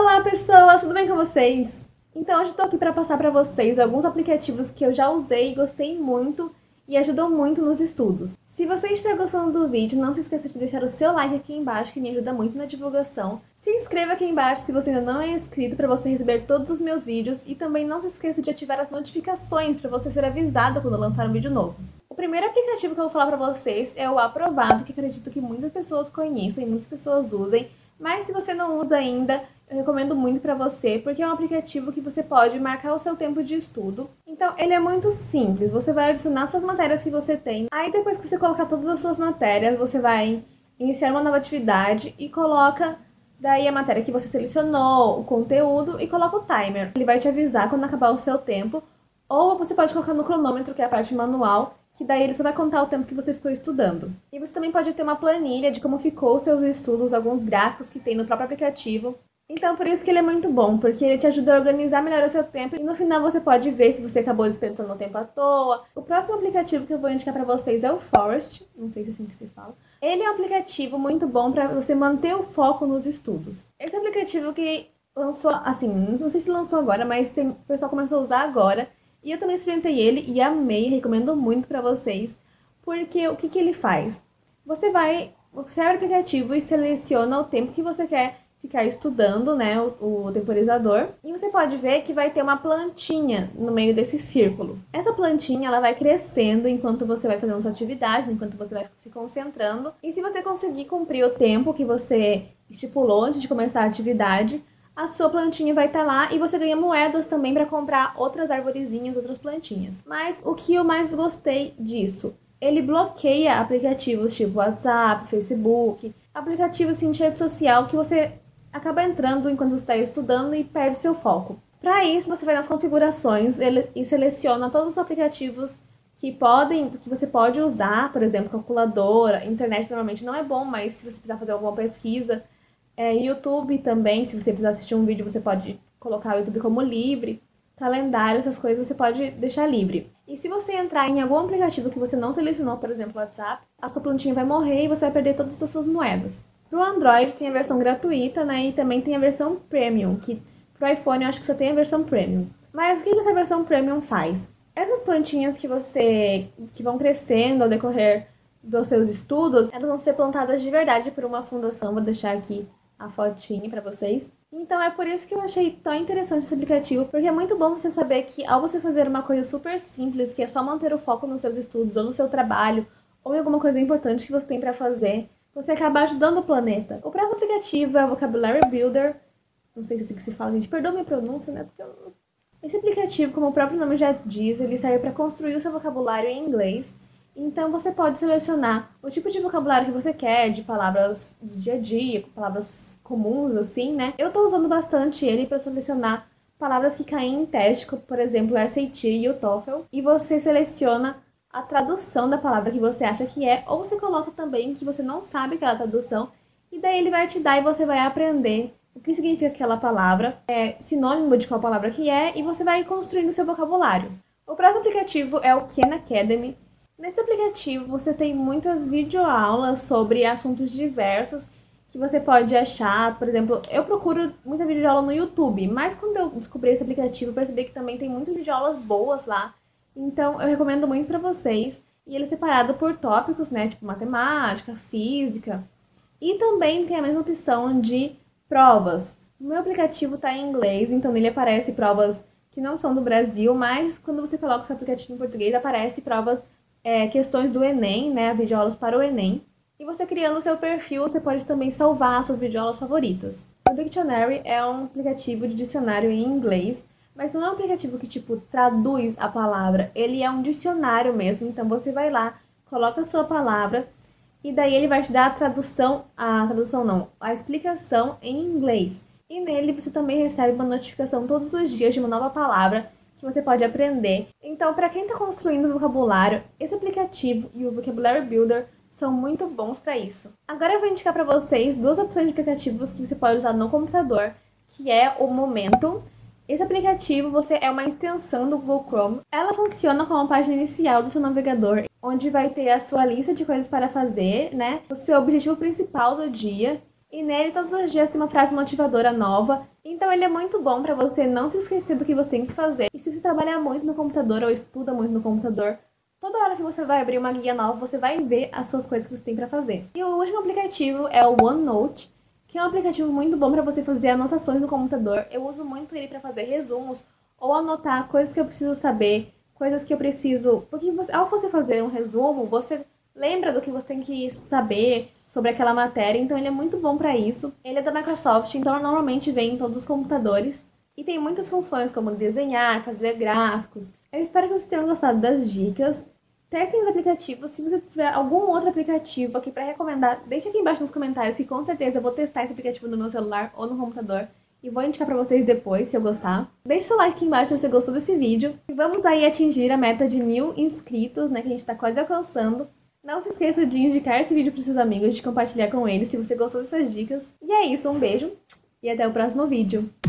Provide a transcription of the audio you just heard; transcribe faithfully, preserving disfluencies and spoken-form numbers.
Olá pessoas, tudo bem com vocês? Então hoje eu tô aqui para passar para vocês alguns aplicativos que eu já usei e gostei muito e ajudam muito nos estudos. Se você estiver gostando do vídeo, não se esqueça de deixar o seu like aqui embaixo, que me ajuda muito na divulgação. Se inscreva aqui embaixo se você ainda não é inscrito para você receber todos os meus vídeos e também não se esqueça de ativar as notificações para você ser avisado quando eu lançar um vídeo novo. O primeiro aplicativo que eu vou falar para vocês é o Aprovado, que acredito que muitas pessoas conheçam e muitas pessoas usem, mas se você não usa ainda, eu recomendo muito para você, porque é um aplicativo que você pode marcar o seu tempo de estudo. Então, ele é muito simples. Você vai adicionar suas matérias que você tem. Aí, depois que você colocar todas as suas matérias, você vai iniciar uma nova atividade e coloca daí a matéria que você selecionou, o conteúdo e coloca o timer. Ele vai te avisar quando acabar o seu tempo. Ou você pode colocar no cronômetro, que é a parte manual, que daí ele só vai contar o tempo que você ficou estudando. E você também pode ter uma planilha de como ficou os seus estudos, alguns gráficos que tem no próprio aplicativo. Então, por isso que ele é muito bom, porque ele te ajuda a organizar melhor o seu tempo e no final você pode ver se você acabou desperdiçando o tempo à toa. O próximo aplicativo que eu vou indicar para vocês é o Forest, não sei se é assim que se fala. Ele é um aplicativo muito bom para você manter o foco nos estudos. Esse aplicativo que lançou, assim, não sei se lançou agora, mas tem, o pessoal começou a usar agora. E eu também experimentei ele e amei, recomendo muito para vocês, porque o que, que ele faz? Você vai, você abre o aplicativo e seleciona o tempo que você quer ficar estudando, né, o, o temporizador, e você pode ver que vai ter uma plantinha no meio desse círculo. Essa plantinha, ela vai crescendo enquanto você vai fazendo sua atividade, enquanto você vai se concentrando, e se você conseguir cumprir o tempo que você estipulou antes de começar a atividade, a sua plantinha vai estar lá e você ganha moedas também para comprar outras arvorezinhas, outras plantinhas. Mas o que eu mais gostei disso? Ele bloqueia aplicativos tipo WhatsApp, Facebook, aplicativos assim, de rede social que você acaba entrando enquanto você está estudando e perde seu foco. Para isso, você vai nas configurações e seleciona todos os aplicativos que podem, que você pode usar, por exemplo, calculadora, internet normalmente não é bom, mas se você precisar fazer alguma pesquisa, é, YouTube também, se você precisar assistir um vídeo, você pode colocar o YouTube como livre, calendário, essas coisas você pode deixar livre. E se você entrar em algum aplicativo que você não selecionou, por exemplo, o WhatsApp, a sua plantinha vai morrer e você vai perder todas as suas moedas. Pro Android tem a versão gratuita, né, e também tem a versão Premium, que pro iPhone eu acho que só tem a versão Premium. Mas o que essa versão Premium faz? Essas plantinhas que você, que vão crescendo ao decorrer dos seus estudos, elas vão ser plantadas de verdade por uma fundação, vou deixar aqui a fotinha para vocês. Então é por isso que eu achei tão interessante esse aplicativo, porque é muito bom você saber que ao você fazer uma coisa super simples, que é só manter o foco nos seus estudos, ou no seu trabalho, ou em alguma coisa importante que você tem para fazer, você acaba ajudando o planeta. O próximo aplicativo é o Vocabulary Builder. Não sei se é assim que se fala, gente. Perdoa minha pronúncia, né? Porque eu... Esse aplicativo, como o próprio nome já diz, ele serve para construir o seu vocabulário em inglês. Então você pode selecionar o tipo de vocabulário que você quer, de palavras do dia a dia, palavras comuns, assim, né? Eu tô usando bastante ele para selecionar palavras que caem em teste, como, por exemplo, o S A T e o TOEFL. E você seleciona a tradução da palavra que você acha que é, ou você coloca também que você não sabe aquela tradução, e daí ele vai te dar e você vai aprender o que significa aquela palavra, é sinônimo de qual palavra que é, e você vai construindo seu vocabulário. O próximo aplicativo é o Khan Academy. Nesse aplicativo você tem muitas videoaulas sobre assuntos diversos que você pode achar. Por exemplo, eu procuro muita videoaula no YouTube, mas quando eu descobri esse aplicativo, eu percebi que também tem muitas videoaulas boas lá. Então, eu recomendo muito para vocês. E ele é separado por tópicos, né? Tipo matemática, física. E também tem a mesma opção de provas. O meu aplicativo tá em inglês, então nele aparece provas que não são do Brasil, mas quando você coloca o seu aplicativo em português, aparece provas, é, questões do Enem, né? Videoaulas para o Enem. E você criando o seu perfil, você pode também salvar as suas videoaulas favoritas. O Dictionary é um aplicativo de dicionário em inglês, mas não é um aplicativo que, tipo, traduz a palavra. Ele é um dicionário mesmo. Então, você vai lá, coloca a sua palavra e daí ele vai te dar a tradução, a tradução não, a explicação em inglês. E nele você também recebe uma notificação todos os dias de uma nova palavra que você pode aprender. Então, para quem está construindo vocabulário, esse aplicativo e o Vocabulary Builder são muito bons para isso. Agora eu vou indicar para vocês duas opções de aplicativos que você pode usar no computador, que é o Momentum. Esse aplicativo você é uma extensão do Google Chrome. Ela funciona como a página inicial do seu navegador, onde vai ter a sua lista de coisas para fazer, né? O seu objetivo principal do dia. E nele todos os dias tem uma frase motivadora nova. Então ele é muito bom para você não se esquecer do que você tem que fazer. E se você trabalha muito no computador ou estuda muito no computador, toda hora que você vai abrir uma guia nova, você vai ver as suas coisas que você tem para fazer. E o último aplicativo é o OneNote, que é um aplicativo muito bom para você fazer anotações no computador. Eu uso muito ele para fazer resumos ou anotar coisas que eu preciso saber, coisas que eu preciso... Porque você, ao você fazer um resumo, você lembra do que você tem que saber sobre aquela matéria, então ele é muito bom para isso. Ele é da Microsoft, então normalmente vem em todos os computadores. E tem muitas funções como desenhar, fazer gráficos. Eu espero que vocês tenham gostado das dicas. Testem os aplicativos. Se você tiver algum outro aplicativo aqui para recomendar, deixe aqui embaixo nos comentários, que com certeza eu vou testar esse aplicativo no meu celular ou no computador. E vou indicar pra vocês depois, se eu gostar. Deixe seu like aqui embaixo se você gostou desse vídeo. E vamos aí atingir a meta de mil inscritos, né, que a gente tá quase alcançando. Não se esqueça de indicar esse vídeo pros seus amigos, de compartilhar com eles se você gostou dessas dicas. E é isso, um beijo e até o próximo vídeo.